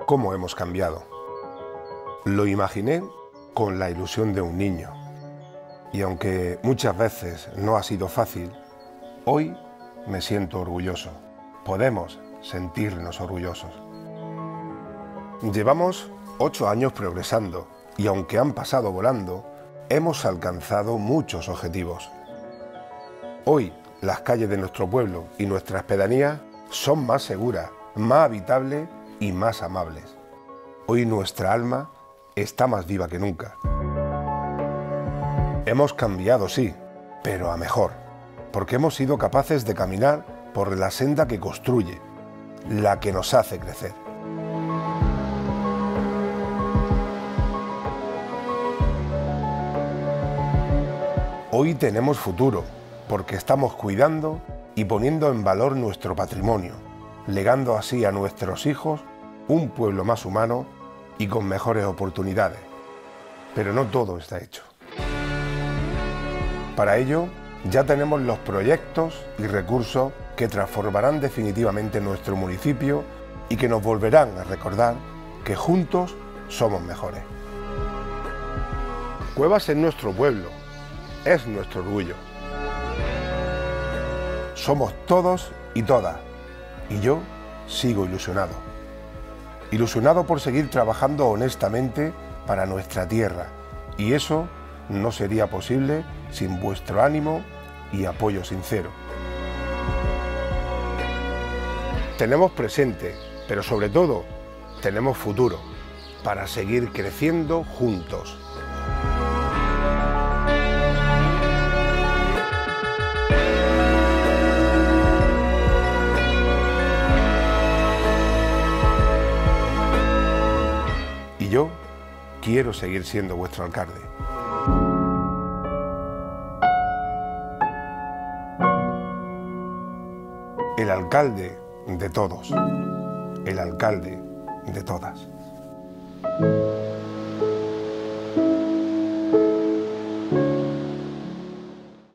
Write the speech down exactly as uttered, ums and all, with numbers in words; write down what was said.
cómo hemos cambiado. Lo imaginé con la ilusión de un niño. Y aunque muchas veces no ha sido fácil, hoy me siento orgulloso. Podemos sentirnos orgullosos. Llevamos ocho años progresando y aunque han pasado volando, hemos alcanzado muchos objetivos. Hoy las calles de nuestro pueblo y nuestras pedanías son más seguras, más habitables y más amables. Hoy nuestra alma está más viva que nunca. Hemos cambiado, sí, pero a mejor, porque hemos sido capaces de caminar por la senda que construye, la que nos hace crecer. Hoy tenemos futuro, porque estamos cuidando y poniendo en valor nuestro patrimonio, legando así a nuestros hijos un pueblo más humano y con mejores oportunidades. Pero no todo está hecho. Para ello, ya tenemos los proyectos y recursos que transformarán definitivamente nuestro municipio y que nos volverán a recordar que juntos somos mejores. Cuevas es nuestro pueblo, es nuestro orgullo. Somos todos y todas, y yo sigo ilusionado. Ilusionado por seguir trabajando honestamente para nuestra tierra, y eso no sería posible sin vuestro ánimo y apoyo sincero. Tenemos presente, pero sobre todo, tenemos futuro, para seguir creciendo juntos. Y yo quiero seguir siendo vuestro alcalde. El alcalde de todos, el alcalde de todas.